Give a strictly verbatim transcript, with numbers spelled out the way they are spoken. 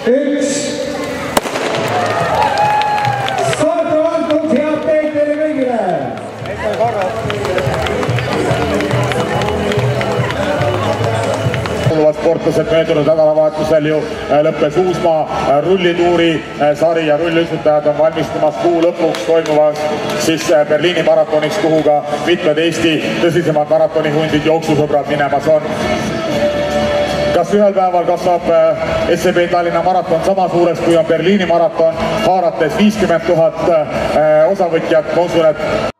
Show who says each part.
Speaker 1: üks. Start on antud, head teed teile kõigile!
Speaker 2: Sportlased möödunud nädalavahetusel ju lõppes Uusmaa rullituuri sari ja rulluisutajad on valmistumas kuu lõpuks toimuvaks siis Berliini maratoniks, kuhu ka mitmed Eesti tõsisemad maratonihundid jooksusõbrad minemas on. Kas ühel päeval kasvab S E B Tallinna maraton sama suureks kui on Berliini maraton, haarates viiskümmend tuhat osavõtjat, ma usun, et